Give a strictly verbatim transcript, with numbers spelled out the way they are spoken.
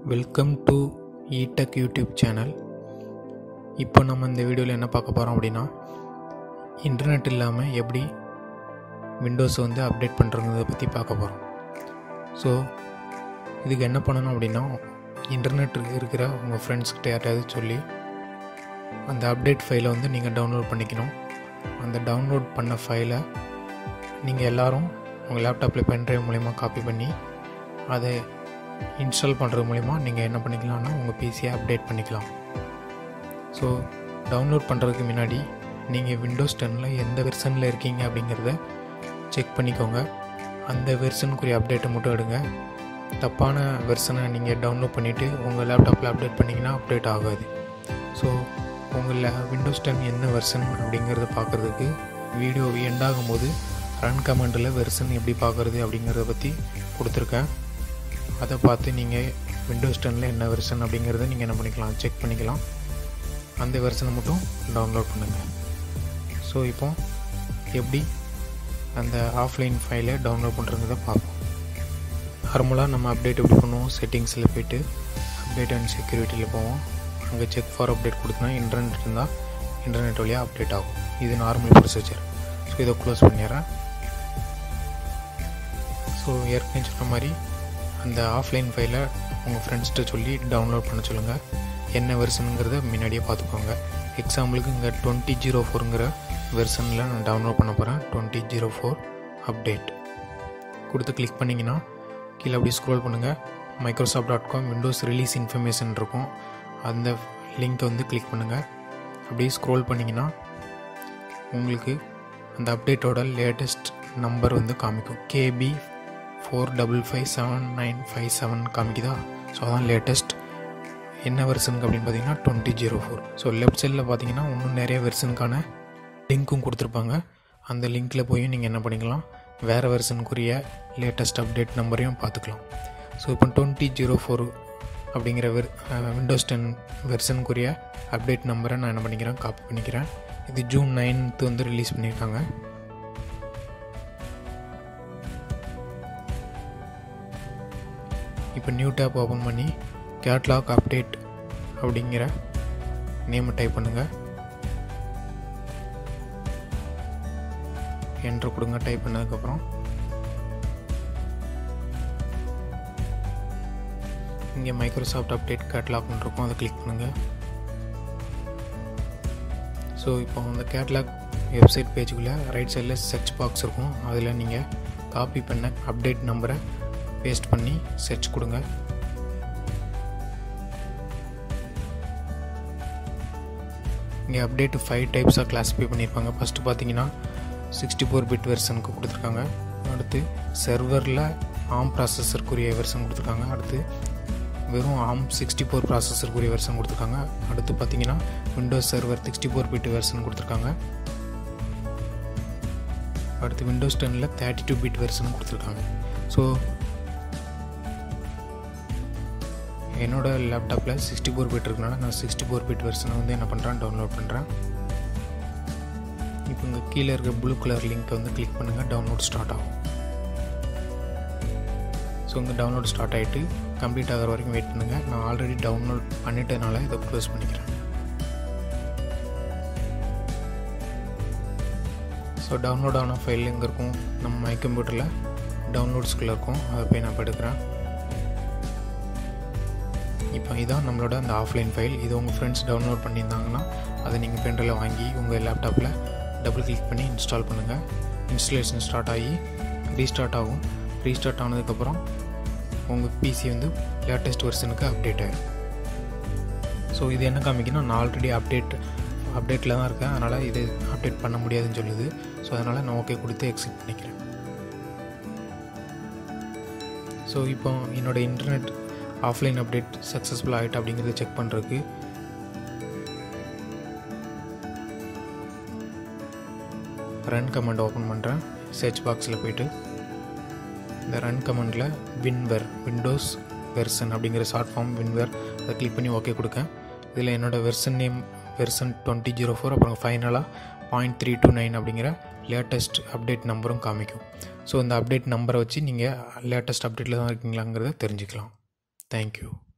Welcome to eTech YouTube channel. இப்போ நம்ம இந்த வீடியோவில் என்ன பார்க்க போகிறோம் அப்படின்னா, இன்டர்நெட் இல்லாமல் எப்படி விண்டோஸை வந்து அப்டேட் பண்ணுறதை பற்றி பார்க்க போகிறோம். ஸோ இதுக்கு என்ன பண்ணணும் அப்படின்னா, இன்டர்நெட் இருக்கிற உங்கள் ஃப்ரெண்ட்ஸ்கிட்ட யார்ட்டாவது சொல்லி அந்த அப்டேட் ஃபைலை வந்து நீங்கள் டவுன்லோட் பண்ணிக்கணும். அந்த டவுன்லோட் பண்ண ஃபைலை நீங்கள் எல்லோரும் உங்கள் லேப்டாப்பில் பென்ட்ரைவ் மூலிமா காப்பி பண்ணி அதை இன்ஸ்டால் பண்ணுறது மூலிமா நீங்கள் என்ன பண்ணிக்கலாம்னா உங்கள் பிசியை அப்டேட் பண்ணிக்கலாம். ஸோ டவுன்லோட் பண்ணுறதுக்கு முன்னாடி நீங்கள் விண்டோஸ் டென்னில் எந்த வெர்ஷனில் இருக்கீங்க அப்படிங்கிறத செக் பண்ணிக்கோங்க. அந்த வெர்ஷனுக்குரிய அப்டேட்டை மட்டும் எடுங்க. தப்பான வெர்ஷனை நீங்கள் டவுன்லோட் பண்ணிவிட்டு உங்கள் லேப்டாப்பில் அப்டேட் பண்ணிங்கன்னா அப்டேட் ஆகாது. ஸோ உங்கள் விண்டோஸ் டென் என்ன வெர்ஷன் அப்படிங்கிறத பார்க்குறதுக்கு வீடியோ எண்டாகும் போது ரன் கமெண்டில் வெர்ஷன் எப்படி பார்க்குறது அப்படிங்கிறத பற்றி கொடுத்துருக்கேன். அதை பார்த்து நீங்கள் விண்டோஸ் டென்னில் என்ன வெர்ஷன் அப்படிங்கிறத நீங்கள் என்ன பண்ணிக்கலாம், செக் பண்ணிக்கலாம். அந்த வெர்ஷனை மட்டும் டவுன்லோட் பண்ணுங்கள். ஸோ இப்போ எப்படி அந்த ஆஃப்லைன் ஃபைலை டவுன்லோட் பண்ணுறத பார்ப்போம். நார்மலாக நம்ம அப்டேட் எப்படி பண்ணுவோம், செட்டிங்ஸில் போய்ட்டு அப்டேட் அண்ட் செக்யூரிட்டியில் போவோம். அங்கே செக் ஃபார் அப்டேட் கொடுத்தனா இன்டர்நெட் இருந்தால் இன்டர்நெட் வழியாக அப்டேட் ஆகும். இது நார்மல் ப்ரொசீஜர். ஸோ இதை க்ளோஸ் பண்ணிடுறேன். ஸோ ஏற்கனவே சொன்ன மாதிரி அந்த ஆஃப்லைன் ஃபைலை உங்கள் ஃப்ரெண்ட்ஸ்கிட்ட சொல்லி டவுன்லோட் பண்ண சொல்லுங்கள். என்ன வெர்ஷனுங்கிறத முன்னாடியே பார்த்துக்கோங்க. எக்ஸாம்பிளுக்கு இங்கே டுவெண்ட்டி ஜீரோ ஃபோருங்கிற வெர்ஷனில் நான் டவுன்லோட் பண்ண போகிறேன். டுவெண்ட்டி ஜீரோ ஃபோர் அப்டேட் கொடுத்து கிளிக் பண்ணிங்கன்னா கீழே அப்படியே ஸ்க்ரோல் பண்ணுங்கள். Microsoft dot com Windows release information இருக்கும். அந்த லிங்க்கை வந்து கிளிக் பண்ணுங்கள். அப்படியே ஸ்க்ரோல் பண்ணிங்கன்னா உங்களுக்கு அந்த அப்டேட்டோட லேட்டஸ்ட் நம்பர் வந்து காமிக்கும். KB four double five seven nine five seven காமிக்குதா? ஸோ அதான் லேட்டஸ்ட். என்ன வெர்ஷனுக்கு அப்படின்னு பார்த்தீங்கன்னா twenty zero four. So left சைடில் பார்த்தீங்கன்னா இன்னும் நிறைய வெர்ஷனுக்கான லிங்க்கும் கொடுத்துருப்பாங்க. அந்த லிங்க்கில் போய் நீங்கள் என்ன பண்ணிக்கலாம், வேறு வெர்ஷனுக்குரிய லேட்டஸ்ட் அப்டேட் நம்பரையும் பார்த்துக்கலாம். ஸோ இப்போ டுவெண்ட்டி ஜீரோ ஃபோர் அப்படிங்கிற வெர் விண்டோஸ் டென் வெர்ஷனுக்குரிய அப்டேட் நம்பரை நான் என்ன பண்ணிக்கிறேன், காப்பி பண்ணிக்கிறேன். இது ஜூன் நைன்த்து வந்து ரிலீஸ் பண்ணியிருக்காங்க. இப்போ நியூ டேப் ஓப்பன் பண்ணி கேட்லாக் அப்டேட் அப்படிங்கிற நேமை டைப் பண்ணுங்கள். என்ட்ரு கொடுங்க. டைப் பண்ணதுக்கப்புறம் இங்கே மைக்ரோசாஃப்ட் அப்டேட் கேட்லாக்னு இருக்கும், அதை கிளிக் பண்ணுங்கள். ஸோ இப்போ அந்த கேட்லாக் வெப்சைட் பேஜுக்குள்ளே ரைட் சைடில் சர்ச் பாக்ஸ் இருக்கும். அதில் நீங்கள் காப்பி பண்ண அப்டேட் நம்பரை பேஸ்ட் பண்ணி சர்ச் கொடுங்க. இங்கே அப்டேட் ஃபைவ் டைப்ஸாக கிளாஸிஃபை பண்ணியிருப்பாங்க. ஃபஸ்ட்டு பார்த்தீங்கன்னா சிக்ஸ்டி ஃபோர் பிட் வெர்ஷனுக்கு கொடுத்துருக்காங்க. அடுத்து சர்வரில் ஆம் ப்ராசஸருக்குரிய வெர்ஷன் கொடுத்துருக்காங்க. அடுத்து வெறும் ஆம் சிக்ஸ்டி ஃபோர் ப்ராசஸருக்குரிய வெர்ஷன் கொடுத்துருக்காங்க. அடுத்து பார்த்தீங்கன்னா Windows server sixty four bit version கொடுத்துருக்காங்க. அடுத்து விண்டோஸ் டென்னில் தேர்ட்டி டூ பிட் வெர்ஷன் கொடுத்துருக்காங்க. ஸோ என்னோடய லேப்டாப்பில் சிக்ஸ்டி ஃபோர் பிட் இருக்குனால நான் சிக்ஸ்டி ஃபோர் பிட் வெர்ஷனை வந்து என்ன பண்ணுறேன், டவுன்லோட் பண்ணுறேன். இப்போ இங்கே கீழே இருக்க ப்ளூ கலர் லிங்க்கை வந்து கிளிக் பண்ணுங்கள். டவுன்லோட் ஸ்டார்ட் ஆகும். ஸோ இங்கே டவுன்லோட் ஸ்டார்ட் ஆகிட்டு கம்ப்ளீட் ஆகிற வரைக்கும் வெயிட் பண்ணுங்கள். நான் ஆல்ரெடி டவுன்லோட் பண்ணிட்டதுனால இதை க்ளோஸ் பண்ணிக்கிறேன். ஸோ டவுன்லோட் ஆன ஃபைல் எங்கே இருக்கும், நம்ம மை கம்ப்யூட்டரில் டவுன்லோட்ஸ்குள்ளே இருக்கும். அதை போய் நான் இப்போ எடுக்கிறேன். இப்போ இதான் நம்மளோட அந்த ஆஃப்லைன் ஃபைல். இது உங்கள் ஃப்ரெண்ட்ஸ் டவுன்லோட் பண்ணியிருந்தாங்கன்னா அதை நீங்கள் பென்ட்ரைவில் வாங்கி உங்கள் லேப்டாப்பில் டபுள் கிளிக் பண்ணி இன்ஸ்டால் பண்ணுங்கள். இன்ஸ்டாலேஷன் ஸ்டார்ட் ஆகி ரீஸ்டார்ட் ஆகும். ரீஸ்டார்ட் ஆனதுக்கப்புறம் உங்கள் பிசி வந்து லேட்டஸ்ட் வெர்ஷனுக்கு அப்டேட் ஆகிடும். ஸோ இது என்ன காமிக்கணும், நான் ஆல்ரெடி அப்டேட் அப்டேட்டில் தான் இருக்கேன், அதனால் இது அப்டேட் பண்ண முடியாதுன்னு சொல்லுது. ஸோ அதனால் நான் ஓகே கொடுத்து எக்ஸிட் பண்ணிக்கிறேன். ஸோ இப்போ என்னோடய இன்டர்நெட் ஆஃப்லைன் அப்டேட் சக்ஸஸ்ஃபுல் ஆகிட்டு அப்படிங்கிறத செக் பண்ணுறதுக்கு ரன் கமெண்ட் ஓப்பன் பண்ணுறேன். சர்ச் பாக்ஸில் போய்ட்டு இந்த ரன் கமெண்டில் வின்வர் விண்டோஸ் வெர்ஷன் அப்படிங்கிற ஷார்ட் ஃபார்ம் வின்வர் அதை கிளிக் பண்ணி ஓகே கொடுக்கேன். இதில் என்னோடய version name version twenty zero four அப்புறம் ஃபைனலாக பாயிண்ட் த்ரீ டூ நைன் அப்படிங்கிற லேட்டஸ்ட் அப்டேட் நம்பரும் காமிக்கும். ஸோ இந்த அப்டேட் நம்பரை வச்சு நீங்கள் லேட்டஸ்ட் அப்டேட்டில் தான் இருக்கீங்களாங்கிறத தெரிஞ்சுக்கலாம். Thank you.